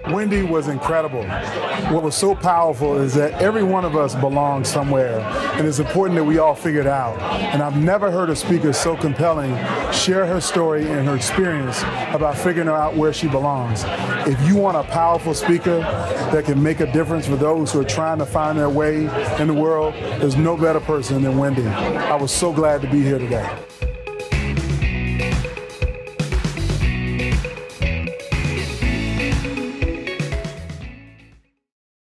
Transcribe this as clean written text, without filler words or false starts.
Wendy was incredible. What was so powerful is that every one of us belongs somewhere, and it's important that we all figure it out. And I've never heard a speaker so compelling share her story and her experience about figuring out where she belongs. If you want a powerful speaker that can make a difference for those who are trying to find their way in the world, there's no better person than Wendy. I was so glad to be here today.